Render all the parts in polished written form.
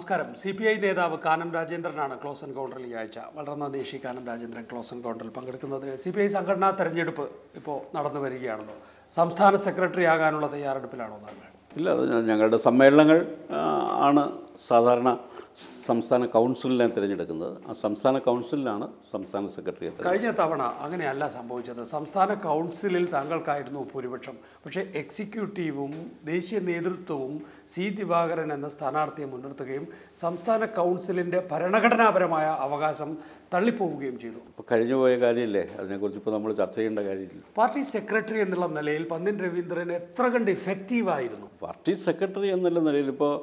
നമസ്കാരം. CPI നേതാവ് Kanam രാജേന്ദ്രനാണ് close എൻകൗണ്ടറിൽ ഈ ആഴ്ച. വളരെ നന്ദി ശ്രീ കാനം രാജേന്ദ്രൻ ക്ലോസ് എൻകൗണ്ടറിൽ പങ്കെടുക്കുന്നതിന്. CPI സംഘടനാ തെരഞ്ഞെടുപ്പ് ഇപ്പോൾ നടന്നു വരികയാണല്ലോ. സംസ്ഥാന സെക്രട്ടറി ആകാനുള്ള തയ്യാറെടുപ്പിലാണോ താങ്കൾ? ഇല്ല, അത് ഞങ്ങളുടെ സമ്മേളനങ്ങൾ ആണ് സാധാരണ സംസ്ഥാന കൗൺസിലിനെ തിരഞ്ഞെടുക്കുന്നത്. ആ സംസ്ഥാന കൗൺസിലിനാണ് സംസ്ഥാന സെക്രട്ടറിയെ. കഴിഞ്ഞ തവണ അങ്ങനെയല്ല സംഭവിച്ചത്. സംസ്ഥാന കൗൺസിലിൽ താങ്കൾക്കായിരുന്നു ഭൂരിപക്ഷം. പക്ഷേ എക്സിക്യൂട്ടീവും ദേശീയ നേതൃത്വവും C. ദിവാകരൻ എന്ന സ്ഥാനാർത്ഥിയെ മുൻനിർത്തുകയും സംസ്ഥാന കൗൺസിലിൻ്റെ ഭരണഘടനാപരമായ അവകാശം തള്ളിപ്പോവുകയും ചെയ്തു. ഇപ്പോൾ കഴിഞ്ഞു പോയ കാര്യമില്ലേ, അതിനെക്കുറിച്ച് ഇപ്പോൾ നമ്മൾ ചർച്ച ചെയ്യേണ്ട കാര്യമില്ല. പാർട്ടി സെക്രട്ടറി എന്നുള്ള നിലയിൽ പന്ന്യൻ രവീന്ദ്രൻ എത്ര കണ്ട് ഇഫക്റ്റീവായിരുന്നു? പാർട്ടി സെക്രട്ടറി എന്നുള്ള നിലയിൽ ഇപ്പോൾ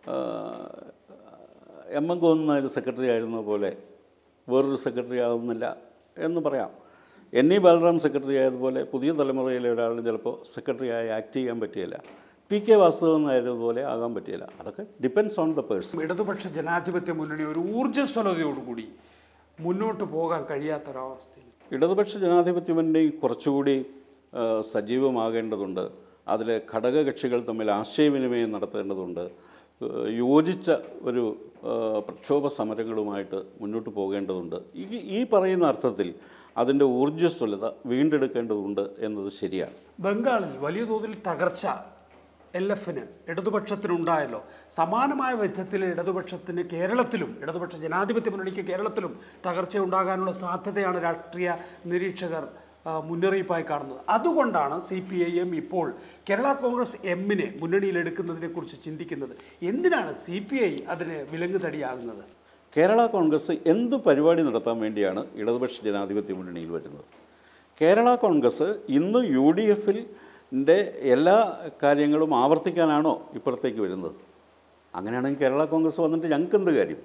M. ഗോവിന്ദൻ സെക്രട്ടറി ആയിരുന്ന പോലെ വേറൊരു സെക്രട്ടറി ആകുന്നില്ല എന്ന് പറയാം. NE ബാലറാം സെക്രട്ടറി ആയതുപോലെ പുതിയ തലമുറയിലെ ഒരാളിന് ചിലപ്പോൾ സെക്രട്ടറിയായി ആക്ട് ചെയ്യാൻ പറ്റിയില്ല. PK വാസുദേവൻ ആയതുപോലെ ആകാൻ പറ്റിയില്ല. അതൊക്കെ ഡിപ്പെൻഡ്സ് ഓൺ ദ പേഴ്സൺ. ഇടതുപക്ഷ ജനാധിപത്യ മുന്നണി ഒരു ഊർജ്ജസ്വലതയോടുകൂടി മുന്നോട്ട് പോകാൻ കഴിയാത്തൊരവസ്ഥയിൽ ഇടതുപക്ഷ ജനാധിപത്യ മുന്നണി കുറച്ചുകൂടി സജീവമാകേണ്ടതുണ്ട്. അതിൽ ഘടകകക്ഷികൾ തമ്മിൽ ആശയവിനിമയം നടത്തേണ്ടതുണ്ട്. യോജിച്ച ഒരു പ്രക്ഷോഭ സമരങ്ങളുമായിട്ട് മുന്നോട്ട് പോകേണ്ടതുണ്ട്. ഈ പറയുന്ന അർത്ഥത്തിൽ അതിൻ്റെ ഊർജ്ജസ്വലത വീണ്ടെടുക്കേണ്ടതുണ്ട് എന്നത് ശരിയാണ്. ബംഗാളിൽ വലിയ തോതിൽ തകർച്ച LFന് ഇടതുപക്ഷത്തിനുണ്ടായല്ലോ. സമാനമായ വിധത്തിൽ ഇടതുപക്ഷത്തിന് കേരളത്തിലും ഇടതുപക്ഷ ജനാധിപത്യ മുന്നണിക്ക് കേരളത്തിലും തകർച്ച ഉണ്ടാകാനുള്ള സാധ്യതയാണ് രാഷ്ട്രീയ നിരീക്ഷകർ മുന്നറിയിപ്പായി കാണുന്നത്. അതുകൊണ്ടാണ് CPIM ഇപ്പോൾ കേരള കോൺഗ്രസ് എമ്മിനെ മുന്നണിയിലെടുക്കുന്നതിനെക്കുറിച്ച് ചിന്തിക്കുന്നത്. എന്തിനാണ് CPI അതിന് വിലങ്ങുതടിയാകുന്നത്? കേരള കോൺഗ്രസ് എന്ത് പരിപാടി നടത്താൻ വേണ്ടിയാണ് ഇടതുപക്ഷ ജനാധിപത്യ മുന്നണിയിൽ വരുന്നത്? കേരള കോൺഗ്രസ് ഇന്ന് UDFിൻ്റെ എല്ലാ കാര്യങ്ങളും ആവർത്തിക്കാനാണോ ഇപ്പുറത്തേക്ക് വരുന്നത്? അങ്ങനെയാണെങ്കിൽ കേരള കോൺഗ്രസ് വന്നിട്ട് ഞങ്ങൾക്ക് എന്ത് കാര്യം?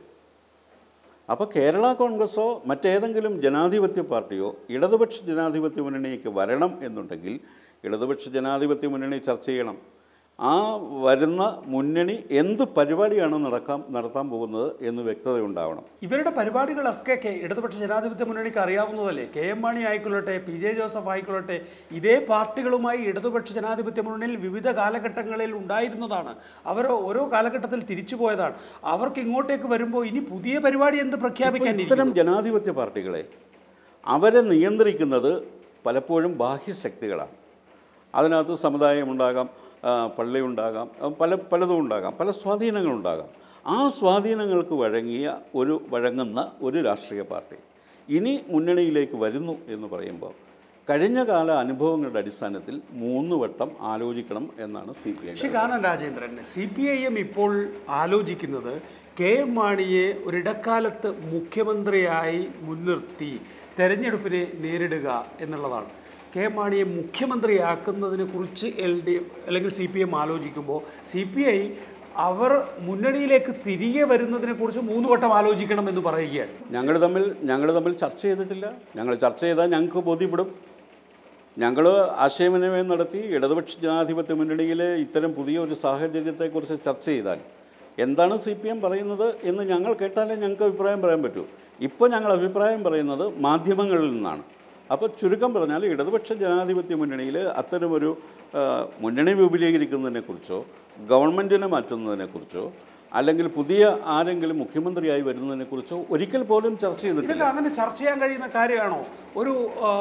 അപ്പോൾ കേരള കോൺഗ്രസോ മറ്റേതെങ്കിലും ജനാധിപത്യ പാർട്ടിയോ ഇടതുപക്ഷ ജനാധിപത്യ മുന്നണിക്ക് വരണം എന്നുണ്ടെങ്കിൽ ഇടതുപക്ഷ ജനാധിപത്യ മുന്നണി ചർച്ച ചെയ്യണം. ആ വരുന്ന മുന്നണി എന്ത് പരിപാടിയാണ് നടത്താൻ പോകുന്നത് എന്ന് വ്യക്തതയുണ്ടാവണം. ഇവരുടെ പരിപാടികളൊക്കെ ഇടതുപക്ഷ ജനാധിപത്യ മുന്നണിക്ക് അറിയാവുന്നതല്ലേ? KM മാണി ആയിക്കൊള്ളട്ടെ, PJ ജോസഫ് ആയിക്കൊള്ളട്ടെ, ഇതേ പാർട്ടികളുമായി ഇടതുപക്ഷ ജനാധിപത്യ മുന്നണിയിൽ വിവിധ കാലഘട്ടങ്ങളിൽ ഉണ്ടായിരുന്നതാണ്. അവർ ഓരോ കാലഘട്ടത്തിൽ തിരിച്ചു പോയതാണ്. അവർക്ക് ഇങ്ങോട്ടേക്ക് വരുമ്പോൾ ഇനി പുതിയ പരിപാടി എന്ത് പ്രഖ്യാപിക്കാൻ? ഇത്തരം ജനാധിപത്യ പാർട്ടികളെ അവരെ നിയന്ത്രിക്കുന്നത് പലപ്പോഴും ബാഹ്യശക്തികളാണ്. അതിനകത്ത് സമുദായമുണ്ടാകാം, പള്ളി ഉണ്ടാകാം, പലതും ഉണ്ടാകാം, പല സ്വാധീനങ്ങളുണ്ടാകാം. ആ സ്വാധീനങ്ങൾക്ക് വഴങ്ങുന്ന ഒരു രാഷ്ട്രീയ പാർട്ടി ഇനി മുന്നണിയിലേക്ക് വരുന്നു എന്ന് പറയുമ്പോൾ കഴിഞ്ഞ കാല അനുഭവങ്ങളുടെ അടിസ്ഥാനത്തിൽ 3 വട്ടം ആലോചിക്കണം എന്നാണ് CPI. ശ്രീ കാനം രാജേന്ദ്രൻ, CPIM ഇപ്പോൾ ആലോചിക്കുന്നത് KM മാണിയെ ഒരിടക്കാലത്ത് മുഖ്യമന്ത്രിയായി മുൻനിർത്തി തെരഞ്ഞെടുപ്പിനെ നേരിടുക എന്നുള്ളതാണ്. KM മാണിയെ മുഖ്യമന്ത്രിയാക്കുന്നതിനെ കുറിച്ച് LDF അല്ലെങ്കിൽ CPM ആലോചിക്കുമ്പോൾ CPI അവർ മുന്നണിയിലേക്ക് തിരികെ വരുന്നതിനെക്കുറിച്ച് 3 വട്ടം ആലോചിക്കണമെന്ന് പറയുകയാണ്. ഞങ്ങൾ തമ്മിൽ ചർച്ച ചെയ്തിട്ടില്ല. ഞങ്ങൾ ചർച്ച ചെയ്താൽ ഞങ്ങൾക്ക് ബോധ്യപ്പെടും. ഞങ്ങൾ ആശയവിനിമയം നടത്തി ഇടതുപക്ഷ ജനാധിപത്യ മുന്നണിയിൽ ഇത്തരം പുതിയ ഒരു സാഹചര്യത്തെക്കുറിച്ച് ചർച്ച ചെയ്താൽ എന്താണ് CPM പറയുന്നത് എന്ന് ഞങ്ങൾ കേട്ടാലേ ഞങ്ങൾക്ക് അഭിപ്രായം പറയാൻ പറ്റൂ. ഇപ്പോൾ ഞങ്ങൾ അഭിപ്രായം പറയുന്നത് മാധ്യമങ്ങളിൽ നിന്നാണ്. അപ്പോൾ ചുരുക്കം പറഞ്ഞാൽ ഇടതുപക്ഷ ജനാധിപത്യ മുന്നണിയിൽ അത്തരമൊരു മുന്നണി വിപുലീകരിക്കുന്നതിനെക്കുറിച്ചോ ഗവൺമെൻറ്റിനെ മാറ്റുന്നതിനെക്കുറിച്ചോ അല്ലെങ്കിൽ പുതിയ ആരെങ്കിലും മുഖ്യമന്ത്രിയായി വരുന്നതിനെക്കുറിച്ചോ ഒരിക്കൽ പോലും ചർച്ച ചെയ്തിട്ടില്ല. ഇതൊക്കെ അങ്ങനെ ചർച്ച ചെയ്യാൻ കഴിയുന്ന കാര്യമാണോ? ഒരു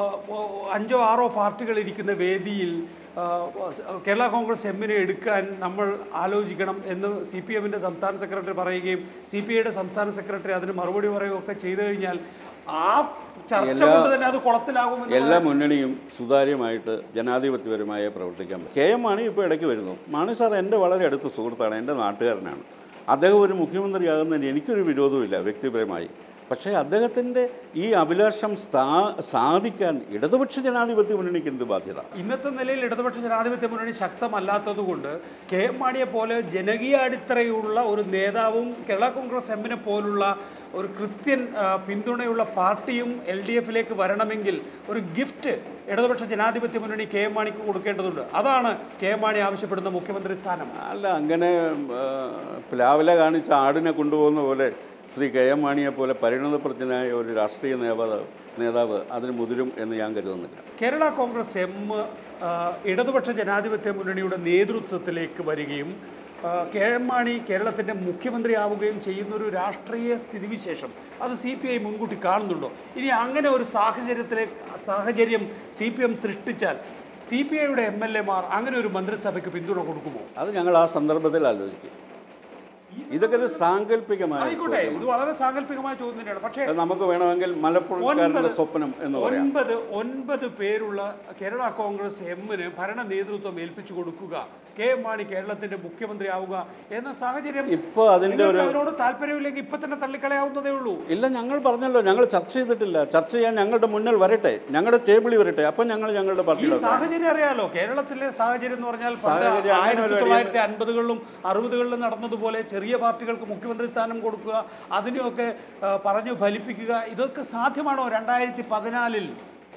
5 or 6 പാർട്ടികൾ ഇരിക്കുന്ന വേദിയിൽ കേരള കോൺഗ്രസ് എമ്മിനെ എടുക്കാൻ നമ്മൾ ആലോചിക്കണം എന്ന് CPMൻ്റെ സംസ്ഥാന സെക്രട്ടറി പറയുകയും CPIയുടെ സംസ്ഥാന സെക്രട്ടറി അതിന് മറുപടി പറയുകയൊക്കെ ചെയ്തു കഴിഞ്ഞാൽ ആ ചർച്ച കൊണ്ട് തന്നെ അത് കുളത്തിലാകുമെന്ന് എല്ലാ മുന്നണിയും സുതാര്യമായിട്ട് ജനാധിപത്യപരമായി പ്രവർത്തിക്കാൻ പറ്റും. KM മാണി ഇപ്പോൾ ഇടയ്ക്ക് വരുന്നു. മാണി സാർ എൻ്റെ വളരെ അടുത്ത സുഹൃത്താണ്, എൻ്റെ നാട്ടുകാരനാണ്. അദ്ദേഹം ഒരു മുഖ്യമന്ത്രിയാകുന്നതിന് എനിക്കൊരു വിരോധമില്ല വ്യക്തിപരമായി. പക്ഷേ അദ്ദേഹത്തിൻ്റെ ഈ അഭിലാഷം സാധിക്കാൻ ഇടതുപക്ഷ ജനാധിപത്യ മുന്നണിക്ക് എന്ത് ബാധ്യത? ഇന്നത്തെ നിലയിൽ ഇടതുപക്ഷ ജനാധിപത്യ മുന്നണി ശക്തമല്ലാത്തതുകൊണ്ട് KM മാണിയെ പോലെ ജനകീയ അടിത്തറയുള്ള ഒരു നേതാവും കേരള കോൺഗ്രസ് എമ്മിനെ പോലുള്ള ഒരു ക്രിസ്ത്യൻ പിന്തുണയുള്ള പാർട്ടിയും LDFിലേക്ക് വരണമെങ്കിൽ ഒരു ഗിഫ്റ്റ് ഇടതുപക്ഷ ജനാധിപത്യ മുന്നണി KM മാണിക്ക് കൊടുക്കേണ്ടതുണ്ട്. അതാണ് KM മാണി ആവശ്യപ്പെടുന്ന മുഖ്യമന്ത്രി സ്ഥാനം. അല്ല, അങ്ങനെ പ്ലാവില കാണിച്ച ആടിനെ കൊണ്ടുപോകുന്ന പോലെ ശ്രീ KM മാണിയെ പോലെ പരിണതപ്രജ്ഞനായ ഒരു രാഷ്ട്രീയ നേതാവ് അതിന് മുതിരും എന്ന് ഞാൻ കരുതുന്നില്ല. കേരള കോൺഗ്രസ് എം ഇടതുപക്ഷ ജനാധിപത്യ മുന്നണിയുടെ നേതൃത്വത്തിലേക്ക് വരികയും കെ എം മാണി കേരളത്തിൻ്റെ മുഖ്യമന്ത്രിയാവുകയും ചെയ്യുന്നൊരു രാഷ്ട്രീയ സ്ഥിതിവിശേഷം അത് CPI മുൻകൂട്ടി കാണുന്നുണ്ടോ? ഇനി അങ്ങനെ ഒരു സാഹചര്യം CPM സൃഷ്ടിച്ചാൽ CPIയുടെ MLA മാർ അങ്ങനെ ഒരു മന്ത്രിസഭയ്ക്ക് പിന്തുണ കൊടുക്കുമോ? അത് ഞങ്ങൾ ആ സന്ദർഭത്തിൽ ആലോചിക്കും. ഇതൊക്കെ ഒരു സാങ്കല്പികമായ ആയിക്കോട്ടെ, ഇത് വളരെ സാങ്കല്പികമായ ചോദ്യം തന്നെയാണ്. പക്ഷേ നമുക്ക് വേണമെങ്കിൽ മലപ്പുറക്കാരുടെ സ്വപ്നം എന്ന് പറയാം. 9 പേരുള്ള കേരള കോൺഗ്രസ് എമ്മിന് ഭരണ നേതൃത്വം ഏൽപ്പിച്ചു കൊടുക്കുക, കെ എം മാണി കേരളത്തിന്റെ മുഖ്യമന്ത്രി ആവുക എന്ന സാഹചര്യം ഇപ്പോൾ അതിനോട് താല്പര്യമില്ലെങ്കിൽ ഇപ്പൊ തന്നെ തള്ളിക്കളയാവുന്നതേ ഉള്ളൂ. ഇല്ല, ഞങ്ങൾ പറഞ്ഞല്ലോ, ഞങ്ങൾ ചർച്ച ചെയ്തിട്ടില്ല. ചർച്ച ചെയ്യാൻ ഞങ്ങളുടെ മുന്നിൽ വരട്ടെ, ഞങ്ങളുടെ ടേബിളിൽ വരട്ടെ, അപ്പം ഞങ്ങളുടെ പാർട്ടിയുടെ സാഹചര്യം അറിയാലോ. കേരളത്തിലെ സാഹചര്യം എന്ന് പറഞ്ഞാൽ 1950കളിലും 60കളിലും നടന്നതുപോലെ ചെറിയ പാർട്ടികൾക്ക് മുഖ്യമന്ത്രി സ്ഥാനം കൊടുക്കുക, അതിനെയൊക്കെ പറഞ്ഞു ഫലിപ്പിക്കുക, ഇതൊക്കെ സാധ്യമാണോ 2014-ൽ?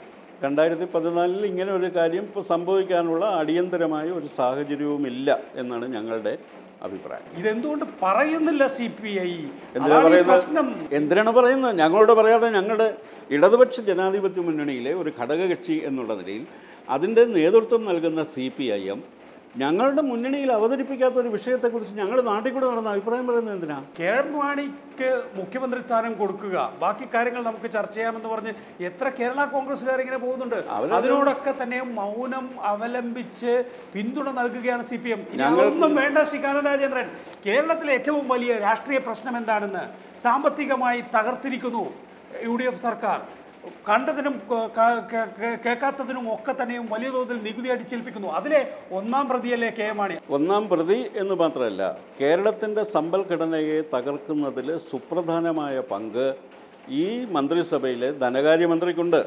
2014 ഇങ്ങനെ ഒരു കാര്യം ഇപ്പോൾ സംഭവിക്കാനുള്ള അടിയന്തരമായ ഒരു സാഹചര്യവുമില്ല എന്നാണ് ഞങ്ങളുടെ അഭിപ്രായം. ഇതെന്തുകൊണ്ട് പറയുന്നില്ല CPI? എന്തിനാണ് പറയുന്നത്? ഞങ്ങളോട് പറയാതെ ഞങ്ങളുടെ ഇടതുപക്ഷ ജനാധിപത്യ മുന്നണിയിലെ ഒരു ഘടകകക്ഷി എന്നുള്ള നിലയിൽ അതിൻ്റെ നേതൃത്വം നൽകുന്ന CPIM ഞങ്ങളുടെ മുന്നണിയിൽ അവതരിപ്പിക്കാത്ത ഒരു വിഷയത്തെക്കുറിച്ച് ഞങ്ങൾ നാട്ടിൽ കൂടെ നടന്ന അഭിപ്രായം പറയുന്നത് എന്തിനാ? കെ എം മാണിക്ക് മുഖ്യമന്ത്രി സ്ഥാനം കൊടുക്കുക, ബാക്കി കാര്യങ്ങൾ നമുക്ക് ചർച്ച ചെയ്യാമെന്ന് പറഞ്ഞ് എത്ര കേരള കോൺഗ്രസ്സുകാർ ഇങ്ങനെ പോകുന്നുണ്ട്. അതിനോടൊക്കെ തന്നെ മൗനം അവലംബിച്ച് പിന്തുണ നൽകുകയാണ് CPM. ഒന്നും വേണ്ട ശ്രീ കാനം രാജേന്ദ്രൻ. കേരളത്തിലെ ഏറ്റവും വലിയ രാഷ്ട്രീയ പ്രശ്നം എന്താണെന്ന്? സാമ്പത്തികമായി തകർത്തിരിക്കുന്നു UDF സർക്കാർ. കണ്ടതിനും കേൾക്കാത്തതിനും ഒക്കെ തന്നെയും വലിയ തോതിൽ നികുതി അടിച്ചേൽപ്പിക്കുന്നു. അതിലെ ഒന്നാം പ്രതിയല്ലേ കെ എം മാണി? ഒന്നാം പ്രതി എന്ന് മാത്രമല്ല, കേരളത്തിൻ്റെ സമ്പൽഘടനയെ തകർക്കുന്നതിൽ സുപ്രധാനമായ പങ്ക് ഈ മന്ത്രിസഭയിലെ ധനകാര്യമന്ത്രിക്കുണ്ട്.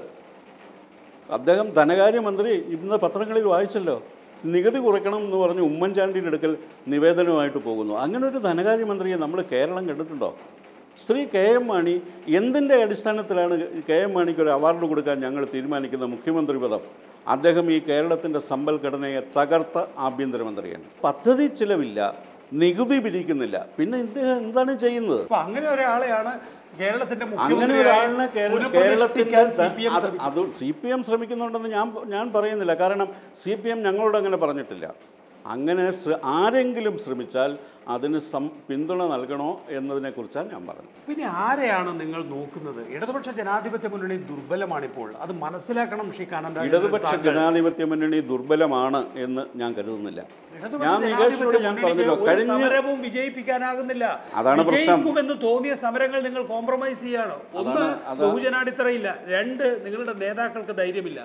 അദ്ദേഹം ധനകാര്യമന്ത്രി ഇന്ന് പത്രങ്ങളിൽ വായിച്ചല്ലോ, നികുതി കുറയ്ക്കണം എന്ന് പറഞ്ഞ് ഉമ്മൻചാണ്ടിയുടെ അടുക്കൽ നിവേദനമായിട്ട് പോകുന്നു. അങ്ങനെ ഒരു ധനകാര്യമന്ത്രിയെ നമ്മൾ കേരളം കണ്ടിട്ടുണ്ടോ? ശ്രീ കെ എം മാണി എന്തിൻ്റെ അടിസ്ഥാനത്തിലാണ് കെ എം മാണിക്ക് ഒരു അവാർഡ് കൊടുക്കാൻ ഞങ്ങൾ തീരുമാനിക്കുന്ന മുഖ്യമന്ത്രി പദം? അദ്ദേഹം ഈ കേരളത്തിൻ്റെ സമ്പൽഘടനയെ തകർത്ത ആഭ്യന്തരമന്ത്രിയാണ്. പദ്ധതി ചിലവില്ല, നികുതി പിരിക്കുന്നില്ല, പിന്നെ ഇദ്ദേഹം എന്താണ് ചെയ്യുന്നത്? അങ്ങനെ ഒരാളെയാണ് കേരളത്തിന്റെ അങ്ങനെ ഒരാളിനെ കേരളത്തിൻ്റെ അത് CPM ശ്രമിക്കുന്നുണ്ടെന്ന് ഞാൻ പറയുന്നില്ല. കാരണം CPM ഞങ്ങളോട് അങ്ങനെ പറഞ്ഞിട്ടില്ല. അങ്ങനെ ആരെങ്കിലും ശ്രമിച്ചാൽ അതിന് പിന്തുണ നൽകണോ എന്നതിനെക്കുറിച്ചാണ് ഞാൻ പറഞ്ഞത്. പിന്നെ ആരെയാണ് നിങ്ങൾ നോക്കുന്നത്? ഇടതുപക്ഷ ജനാധിപത്യ മുന്നണി ദുർബലമാണിപ്പോൾ, അത് മനസ്സിലാക്കണം ശ്രീ കാനം രാജേന്ദ്രൻ. ഇടതുപക്ഷ ജനാധിപത്യ മുന്നണി ദുർബലമാണ് എന്ന് ഞാൻ കരുതുന്നില്ല. ഞാൻ പറഞ്ഞല്ലോ, സമരവും വിജയിപ്പിക്കാനാകുന്നില്ല. അതാണ് പ്രശ്നം. എന്ന് തോന്നിയ സമരങ്ങൾ നിങ്ങൾ കോംപ്രമൈസ് ചെയ്യാണ്. ഒന്ന്, ബഹുജനാടിത്തറയില്ല. 2, നിങ്ങളുടെ നേതാക്കൾക്ക് ധൈര്യമില്ല.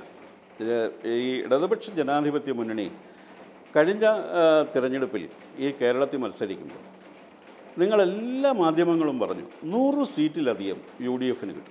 ഈ ഇടതുപക്ഷ ജനാധിപത്യ മുന്നണി കഴിഞ്ഞ തിരഞ്ഞെടുപ്പിൽ ഈ കേരളത്തിൽ മത്സരിക്കുമ്പോൾ നിങ്ങളെല്ലാ മാധ്യമങ്ങളും പറഞ്ഞു 100 സീറ്റിലധികം UDFന് കിട്ടും.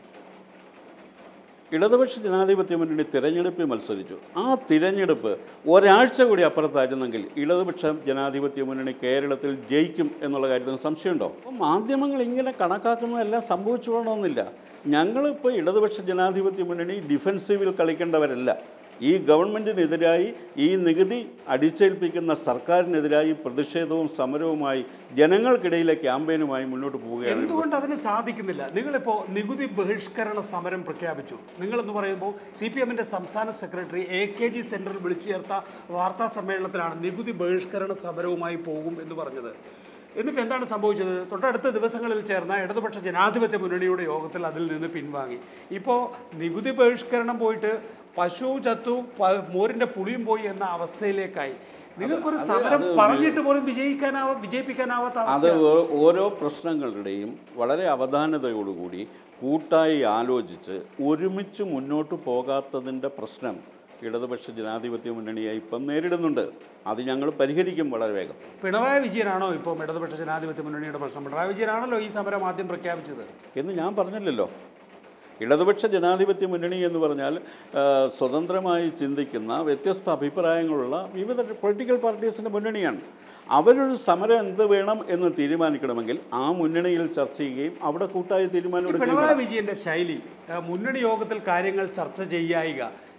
ഇടതുപക്ഷ ജനാധിപത്യ മുന്നണി തിരഞ്ഞെടുപ്പിൽ മത്സരിച്ചു. ആ തിരഞ്ഞെടുപ്പ് ഒരാഴ്ച കൂടി അപ്പുറത്തായിരുന്നെങ്കിൽ ഇടതുപക്ഷ ജനാധിപത്യ മുന്നണി കേരളത്തിൽ ജയിക്കും എന്നുള്ള കാര്യത്തിന് സംശയമുണ്ടോ? അപ്പം മാധ്യമങ്ങൾ ഇങ്ങനെ കണക്കാക്കുന്നതെല്ലാം സംഭവിച്ചു പോകണമെന്നില്ല. ഞങ്ങളിപ്പോൾ ഇടതുപക്ഷ ജനാധിപത്യ മുന്നണി ഡിഫെൻസീവിൽ കളിക്കേണ്ടവരല്ല. ഈ ഗവൺമെൻറ്റിനെതിരായി, ഈ നികുതി അടിച്ചേൽപ്പിക്കുന്ന സർക്കാരിനെതിരായി പ്രതിഷേധവും സമരവുമായി ജനങ്ങൾക്കിടയിലെ ക്യാമ്പയിനുമായി മുന്നോട്ട് പോവുകയാണ്. എന്തുകൊണ്ട് അതിന് സാധിക്കുന്നില്ല? നിങ്ങളിപ്പോൾ നികുതി ബഹിഷ്കരണ സമരം പ്രഖ്യാപിച്ചു. നിങ്ങളെന്ന് പറയുമ്പോൾ CPMൻ്റെ സംസ്ഥാന സെക്രട്ടറി AKG സെൻറ്ററിൽ വിളിച്ചു ചേർത്ത വാർത്താ സമ്മേളനത്തിലാണ് നികുതി ബഹിഷ്കരണ സമരവുമായി പോകും എന്ന് പറഞ്ഞത്. എന്നിട്ട് എന്താണ് സംഭവിച്ചത്? തൊട്ടടുത്ത ദിവസങ്ങളിൽ ചേർന്ന ഇടതുപക്ഷ ജനാധിപത്യ മുന്നണിയുടെ യോഗത്തിൽ അതിൽ നിന്ന് പിൻവാങ്ങി. ഇപ്പോൾ നികുതി ബഹിഷ്കരണം പോയിട്ട് പശു ചത്തു മോരിൻ്റെ പുളിയും പോയി എന്ന അവസ്ഥയിലേക്കായി. നിങ്ങൾക്കൊരു സമരം പറഞ്ഞിട്ട് പോലും വിജയിപ്പിക്കാനാവാത്ത അത് ഓരോ പ്രശ്നങ്ങളുടെയും വളരെ അവധാനതയോടുകൂടി കൂട്ടായി ആലോചിച്ച് ഒരുമിച്ച് മുന്നോട്ട് പോകാത്തതിൻ്റെ പ്രശ്നം ഇടതുപക്ഷ ജനാധിപത്യ മുന്നണിയായി ഇപ്പം നേരിടുന്നുണ്ട്. അത് ഞങ്ങൾ പരിഹരിക്കും വളരെ വേഗം. പിണറായി വിജയനാണോ ഇപ്പം ഇടതുപക്ഷ ജനാധിപത്യ മുന്നണിയുടെ പ്രശ്നം? പിണറായി വിജയനാണല്ലോ ഈ സമരം ആദ്യം പ്രഖ്യാപിച്ചത് എന്ന് ഞാൻ പറഞ്ഞില്ലല്ലോ. ഇടതുപക്ഷ ജനാധിപത്യ മുന്നണി എന്ന് പറഞ്ഞാൽ സ്വതന്ത്രമായി ചിന്തിക്കുന്ന വ്യത്യസ്ത അഭിപ്രായങ്ങളുള്ള വിവിധ പൊളിറ്റിക്കൽ പാർട്ടീസിൻ്റെ മുന്നണിയാണ്. അവരൊരു സമരം എന്ത് വേണം എന്ന് തീരുമാനിക്കണമെങ്കിൽ ആ മുന്നണിയിൽ ചർച്ച ചെയ്യുകയും അവിടെ കൂട്ടായ തീരുമാനം എടുക്കുകയും. പിണറായി വിജയൻ്റെ ശൈലി മുന്നണി യോഗത്തിൽ കാര്യങ്ങൾ ചർച്ച ചെയ്യായിക,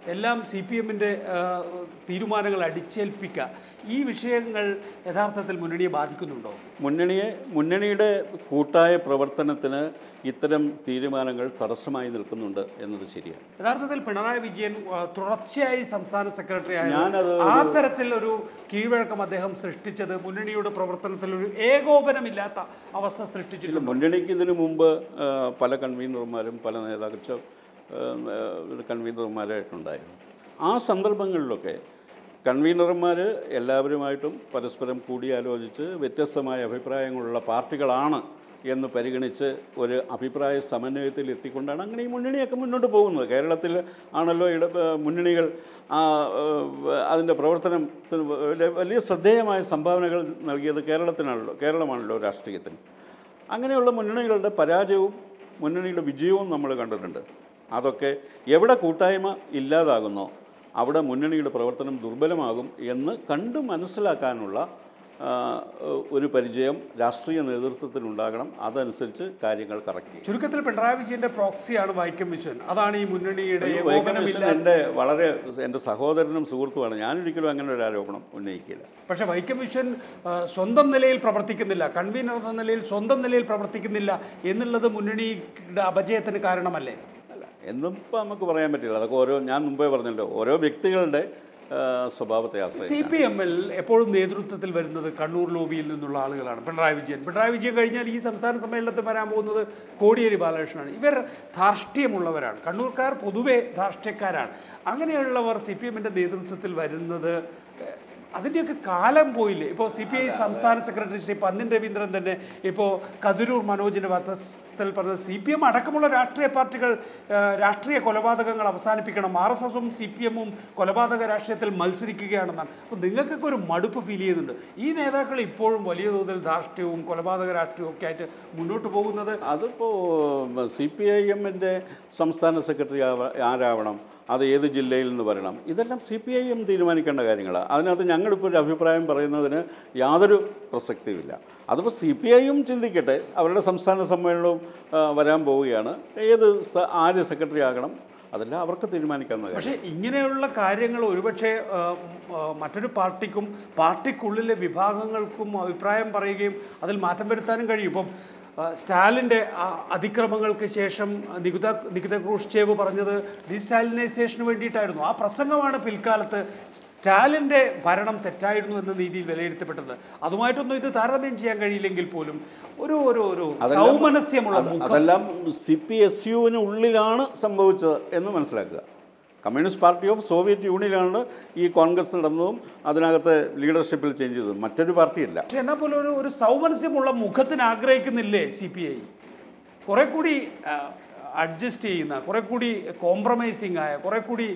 എല്ലാം CPM-ൻ്റെ തീരുമാനങ്ങൾ അടിച്ചേൽപ്പിക്കുക, ഈ വിഷയങ്ങൾ യഥാർത്ഥത്തിൽ മുന്നണിയെ ബാധിക്കുന്നുണ്ടോ? മുന്നണിയുടെ കൂട്ടായ പ്രവർത്തനത്തിന് ഇത്തരം തീരുമാനങ്ങൾ തടസ്സമായി നിൽക്കുന്നുണ്ട് എന്നത് ശരിയാണ്. യഥാർത്ഥത്തിൽ പിണറായി വിജയൻ തുടർച്ചയായി സംസ്ഥാന സെക്രട്ടറി ആയത് ആ തരത്തിൽ ഒരു കീഴ്വഴക്കം അദ്ദേഹം സൃഷ്ടിച്ചത് മുന്നണിയുടെ പ്രവർത്തനത്തിൽ ഒരു ഏകോപനമില്ലാത്ത അവസ്ഥ സൃഷ്ടിച്ചിട്ടുണ്ട്. മുന്നണിക്ക് ഇതിനു മുമ്പ് പല കൺവീനർമാരും പല നേതാക്കൾ കൺവീനർമാരായിട്ടുണ്ടായിരുന്നു. ആ സന്ദർഭങ്ങളിലൊക്കെ കൺവീനർമാർ എല്ലാവരുമായിട്ടും പരസ്പരം കൂടിയാലോചിച്ച് വ്യത്യസ്തമായ അഭിപ്രായങ്ങളുള്ള പാർട്ടികളാണ് എന്ന് പരിഗണിച്ച് ഒരു അഭിപ്രായ സമന്വയത്തിൽ എത്തിക്കൊണ്ടാണ് അങ്ങനെ ഈ മുന്നണിയൊക്കെ മുന്നോട്ട് പോകുന്നത്. കേരളത്തിൽ ആണല്ലോ മുന്നണികൾ അതിൻ്റെ പ്രവർത്തനത്തിന് വലിയ ശ്രദ്ധേയമായ സംഭാവനകൾ നൽകിയത് കേരളമാണല്ലോ രാഷ്ട്രീയത്തിന്. അങ്ങനെയുള്ള മുന്നണികളുടെ പരാജയവും മുന്നണിയുടെ വിജയവും നമ്മൾ കണ്ടിട്ടുണ്ട്. അതൊക്കെ എവിടെ കൂട്ടായ്മ ഇല്ലാതാകുന്നോ അവിടെ മുന്നണിയുടെ പ്രവർത്തനം ദുർബലമാകും എന്ന് കണ്ടു മനസ്സിലാക്കാനുള്ള ഒരു പരിചയം രാഷ്ട്രീയ നേതൃത്വത്തിനുണ്ടാകണം. അതനുസരിച്ച് കാര്യങ്ങൾ കറക്റ്റ്. ചുരുക്കത്തിൽ പിണറായി വിജയന്റെ പ്രോക്സിയാണ് വൈക്കം വിശ്വൻ. അതാണ് ഈ മുന്നണിയുടെ എൻ്റെ സഹോദരനും സുഹൃത്തുമാണ്. ഞാനൊരിക്കലും അങ്ങനെ ഒരു ആരോപണം ഉന്നയിക്കില്ല. പക്ഷെ വൈക്കം വിശ്വൻ സ്വന്തം നിലയിൽ പ്രവർത്തിക്കുന്നില്ല, കൺവീനർ എന്ന നിലയിൽ സ്വന്തം നിലയിൽ പ്രവർത്തിക്കുന്നില്ല എന്നുള്ളത് മുന്നണിയുടെ അപജയത്തിന് കാരണമല്ലേ? അല്ല, എന്നും ഇപ്പം നമുക്ക് പറയാൻ പറ്റില്ല. അതൊക്കെ ഞാൻ മുമ്പേ പറഞ്ഞല്ലോ, ഓരോ വ്യക്തികളുടെ സ്വഭാവത്തെ ആശ്രയിച്ച്. CPM-ൽ എപ്പോഴും നേതൃത്വത്തിൽ വരുന്നത് കണ്ണൂർ ലോബിയിൽ നിന്നുള്ള ആളുകളാണ്. പിണറായി വിജയൻ കഴിഞ്ഞാൽ ഈ സംസ്ഥാന സമ്മേളനത്തിൽ വരാൻ പോകുന്നത് കോടിയേരി ബാലകൃഷ്ണനാണ്. ഇവർ ധാർഷ്ട്യമുള്ളവരാണ്. കണ്ണൂർക്കാർ പൊതുവെ ധാർഷ്ട്യക്കാരാണ്. അങ്ങനെയുള്ളവർ CPM-ൻ്റെ നേതൃത്വത്തിൽ വരുന്നത് അതിൻ്റെയൊക്കെ കാലം പോയില്ലേ? ഇപ്പോൾ CPI സംസ്ഥാന സെക്രട്ടറി ശ്രീ പന്ന്യൻ രവീന്ദ്രൻ തന്നെ ഇപ്പോൾ കതിരൂർ മനോജിൻ്റെ വാർത്തത്തിൽ പറഞ്ഞത് CPM അടക്കമുള്ള രാഷ്ട്രീയ പാർട്ടികൾ രാഷ്ട്രീയ കൊലപാതകങ്ങൾ അവസാനിപ്പിക്കണം, RSS-ഉം CPM-ഉം കൊലപാതക രാഷ്ട്രീയത്തിൽ മത്സരിക്കുകയാണെന്നാണ്. അപ്പോൾ നിങ്ങൾക്കൊക്കെ ഒരു മടുപ്പ് ഫീൽ ചെയ്യുന്നുണ്ട്. ഈ നേതാക്കൾ ഇപ്പോഴും വലിയ തോതിൽ ധാർഷ്ട്യവും കൊലപാതക രാഷ്ട്രീയവും ഒക്കെ ആയിട്ട് മുന്നോട്ട് പോകുന്നത്. അതിപ്പോൾ CPIM-ൻ്റെ സംസ്ഥാന സെക്രട്ടറി ആരാവണം, അത് ഏത് ജില്ലയിൽ നിന്ന് വരണം, ഇതെല്ലാം CPIM തീരുമാനിക്കേണ്ട കാര്യങ്ങളാണ്. അതിനകത്ത് ഞങ്ങളിപ്പോൾ ഒരു അഭിപ്രായം പറയുന്നതിന് യാതൊരു പ്രസക്തിയുമില്ല. അതിപ്പോൾ CPIM ചിന്തിക്കട്ടെ. അവരുടെ സംസ്ഥാന സമ്മേളനവും വരാൻ പോവുകയാണ്. ആര് സെക്രട്ടറി ആകണം അതെല്ലാം അവർക്ക് തീരുമാനിക്കാവുന്ന. പക്ഷേ ഇങ്ങനെയുള്ള കാര്യങ്ങൾ ഒരുപക്ഷെ മറ്റൊരു പാർട്ടിക്കും പാർട്ടിക്കുള്ളിലെ വിഭാഗങ്ങൾക്കും അഭിപ്രായം പറയുകയും അതിൽ മാറ്റം വരുത്താനും കഴിയും. ഇപ്പം സ്റ്റാലിൻ്റെ അതിക്രമങ്ങൾക്ക് ശേഷം നികിത ക്രൂഷ്ചേവ് പറഞ്ഞത് ഡീസ്റ്റാലിനൈസേഷന് വേണ്ടിയിട്ടായിരുന്നു. ആ പ്രസംഗമാണ് പിൽക്കാലത്ത് സ്റ്റാലിൻ്റെ ഭരണം തെറ്റായിരുന്നു എന്ന രീതിയിൽ വിലയിരുത്തപ്പെട്ടത്. അതുമായിട്ടൊന്നും ഇത് താരതമ്യം ചെയ്യാൻ കഴിയില്ലെങ്കിൽ പോലും ഒരു സൗമനസ്യമുള്ള അതെല്ലാം CPSU-വിന് ഉള്ളിലാണ് സംഭവിച്ചത് എന്ന് മനസ്സിലാക്കുക. കമ്മ്യൂണിസ്റ്റ് പാർട്ടി ഓഫ് സോവിയറ്റ് യൂണിയനാണ് ഈ കോൺഗ്രസ് നടന്നതും അതിനകത്ത് ലീഡർഷിപ്പിൽ ചേഞ്ച് ചെയ്തതും, മറ്റൊരു പാർട്ടിയല്ല. പക്ഷെ എന്നാൽ പോലും ഒരു സൗമനസ്യമുള്ള മുഖത്തിന് ആഗ്രഹിക്കുന്നില്ലേ CPI? കുറെ കൂടി അഡ്ജസ്റ്റ് ചെയ്യുന്ന, കുറെ കൂടി കോംപ്രമൈസിങ് ആയ, കുറെ കൂടി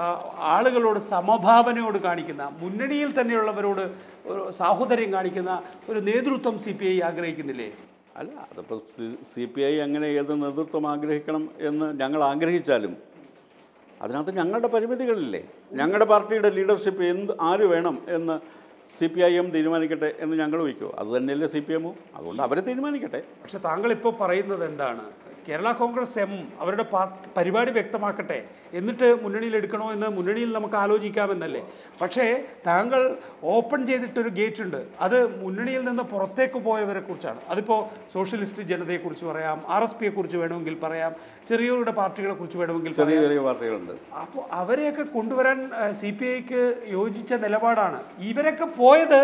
ആളുകളോട് സമഭാവനയോട് കാണിക്കുന്ന, മുന്നണിയിൽ തന്നെയുള്ളവരോട് ഒരു സാഹോദര്യം കാണിക്കുന്ന ഒരു നേതൃത്വം CPI ആഗ്രഹിക്കുന്നില്ലേ? അല്ല, അതിപ്പോൾ CPI അങ്ങനെ ഏത് നേതൃത്വം ആഗ്രഹിക്കണം എന്ന് ഞങ്ങൾ ആഗ്രഹിച്ചാലും അതിനകത്ത് ഞങ്ങളുടെ പരിമിതികളില്ലേ? ഞങ്ങളുടെ പാർട്ടിയുടെ ലീഡർഷിപ്പ് ആര് വേണം എന്ന് CPIM തീരുമാനിക്കട്ടെ എന്ന് ഞങ്ങൾ വയ്ക്കുമോ? അത് തന്നെയല്ലേ CPM-ഉം. അതുകൊണ്ട് അവരെ തീരുമാനിക്കട്ടെ. പക്ഷെ താങ്കളിപ്പോൾ പറയുന്നത് എന്താണ്? കേരള കോൺഗ്രസ് എം അവരുടെ പരിപാടി വ്യക്തമാക്കട്ടെ, എന്നിട്ട് മുന്നണിയിൽ എടുക്കണോ എന്ന് മുന്നണിയിൽ നമുക്ക് ആലോചിക്കാമെന്നല്ലേ. പക്ഷേ താങ്കൾ ഓപ്പൺ ചെയ്തിട്ടൊരു ഗേറ്റ് ഉണ്ട്. അത് മുന്നണിയിൽ നിന്ന് പുറത്തേക്ക് പോയവരെ കുറിച്ചാണ്. അതിപ്പോൾ സോഷ്യലിസ്റ്റ് ജനതയെക്കുറിച്ച് പറയാം, RSPയെക്കുറിച്ച് വേണമെങ്കിൽ പറയാം, ചെറിയവരുടെ പാർട്ടികളെ കുറിച്ച് വേണമെങ്കിൽ പറയാം. ചെറിയ പാർട്ടികളുണ്ട്. അപ്പോൾ അവരെയൊക്കെ കൊണ്ടുവരാൻ CPIക്ക് യോജിച്ച നിലപാടാണ്. ഇവരൊക്കെ പോയത്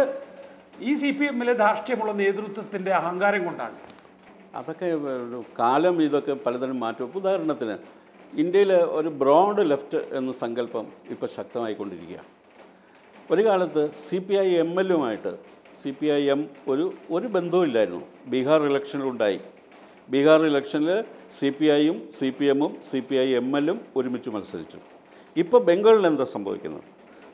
ഈ CPM-ലെ ധാർഷ്ട്യമുള്ള നേതൃത്വത്തിൻ്റെ അഹങ്കാരം കൊണ്ടാണ്. അതൊക്കെ ഒരു കാലം ഇതൊക്കെ പലതരം മാറ്റും. ഉദാഹരണത്തിന് ഇന്ത്യയിൽ ഒരു ബ്രോഡ് ലെഫ്റ്റ് എന്ന സങ്കല്പം ഇപ്പോൾ ശക്തമായിക്കൊണ്ടിരിക്കുകയാണ്. ഒരു കാലത്ത് CPIM-ലുമായിട്ട് CPIM ഒരു ബന്ധവുമില്ലായിരുന്നു. ബീഹാർ ഇലക്ഷനിലുണ്ടായി. ബീഹാർ ഇലക്ഷനിൽ CPIയും CPM-ഉം CPIM-ലും ഒരുമിച്ച് മത്സരിച്ചു. ഇപ്പോൾ ബംഗാളിൽ എന്താ സംഭവിക്കുന്നത്?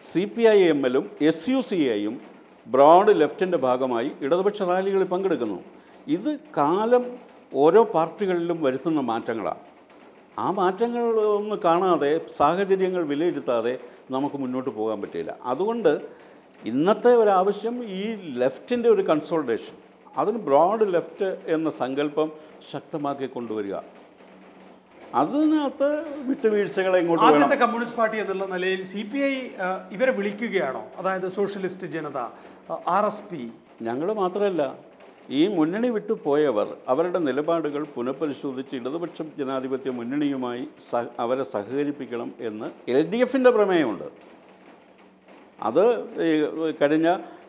CPIM-ലും SUCIയും ബ്രോഡ് ലെഫ്റ്റിൻ്റെ ഭാഗമായി ഇടതുപക്ഷ റാലികളിൽ പങ്കെടുക്കുന്നു. ഇത് കാലം ഓരോ പാർട്ടികളിലും വരുത്തുന്ന മാറ്റങ്ങളാണ്. ആ മാറ്റങ്ങൾ ഒന്ന് കാണാതെ, സാഹചര്യങ്ങൾ വിലയിരുത്താതെ നമുക്ക് മുന്നോട്ട് പോകാൻ പറ്റില്ല. അതുകൊണ്ട് ഇന്നത്തെ ഒരാവശ്യം ഈ ലെഫ്റ്റിൻ്റെ ഒരു കൺസോൾട്ടേഷൻ, അതിന് ബ്രോഡ് ലെഫ്റ്റ് എന്ന സങ്കല്പം ശക്തമാക്കി കൊണ്ടുവരിക. അതിനകത്ത് വിട്ടുവീഴ്ചകളെ ഇങ്ങോട്ട് വേണം. ആദ്യത്തെ കമ്മ്യൂണിസ്റ്റ് പാർട്ടി എന്നുള്ള നിലയിൽ CPI ഇവരെ വിളിക്കുകയാണോ? അതായത് സോഷ്യലിസ്റ്റ് ജനത, RSP? ഞങ്ങൾ മാത്രമല്ല, ഈ മുന്നണി വിട്ടു പോയവർ അവരുടെ നിലപാടുകൾ പുനഃപരിശോധിച്ച് ഇടതുപക്ഷ ജനാധിപത്യ മുന്നണിയുമായി അവരെ സഹകരിപ്പിക്കണം എന്ന് LDFിൻ്റെ പ്രമേയമുണ്ട്. അത് കഴിഞ്ഞ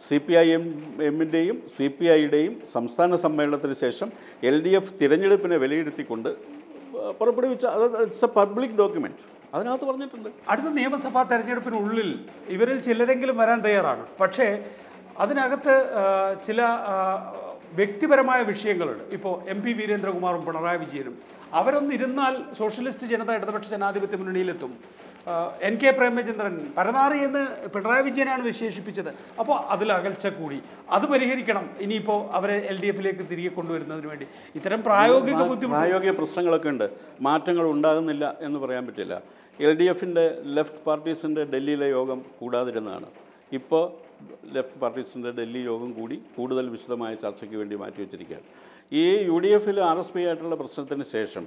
CPIM-ൻ്റെയും CPIയുടെയും സംസ്ഥാന സമ്മേളനത്തിന് ശേഷം LDF തിരഞ്ഞെടുപ്പിനെ വിലയിരുത്തിക്കൊണ്ട് പുറപ്പെടുവിച്ച അത് ഇറ്റ്സ് എ പബ്ലിക് ഡോക്യുമെൻറ്റ്, അതിനകത്ത് പറഞ്ഞിട്ടുണ്ട്. അടുത്ത നിയമസഭാ തെരഞ്ഞെടുപ്പിനുള്ളിൽ ഇവരിൽ ചിലരെങ്കിലും വരാൻ തയ്യാറാണ്. പക്ഷേ അതിനകത്ത് ചില വ്യക്തിപരമായ വിഷയങ്ങളുണ്ട്. ഇപ്പോൾ MP വീരേന്ദ്രകുമാറും പിണറായി വിജയനും അവരൊന്നിരുന്നാൽ സോഷ്യലിസ്റ്റ് ജനത ഇടതുപക്ഷ ജനാധിപത്യ മുന്നണിയിലെത്തും. NK പ്രേമചന്ദ്രൻ പരനാറി എന്ന് പിണറായി വിജയനാണ് വിശേഷിപ്പിച്ചത്. അപ്പോൾ അതിൽ അകൽച്ച കൂടി, അത് പരിഹരിക്കണം ഇനിയിപ്പോൾ അവരെ LDFിലേക്ക് തിരികെ കൊണ്ടുവരുന്നതിന് വേണ്ടി. ഇത്തരം പ്രായോഗിക പ്രശ്നങ്ങളൊക്കെ ഉണ്ട്. മാറ്റങ്ങൾ ഉണ്ടാകുന്നില്ല എന്ന് പറയാൻ പറ്റില്ല. LDFിൻ്റെ ലെഫ്റ്റ് പാർട്ടീസിൻ്റെ ഡൽഹിയിലെ യോഗം കൂടാതിരുന്നതാണ്. ഇപ്പോൾ ലെഫ്റ്റ് പാർട്ടീസിൻ്റെ ഡൽഹി യോഗം കൂടി കൂടുതൽ വിശദമായ ചർച്ചയ്ക്ക് വേണ്ടി മാറ്റിവെച്ചിരിക്കുകയാണ്. ഈ UDFിൽ RSP ആയിട്ടുള്ള പ്രശ്നത്തിന് ശേഷം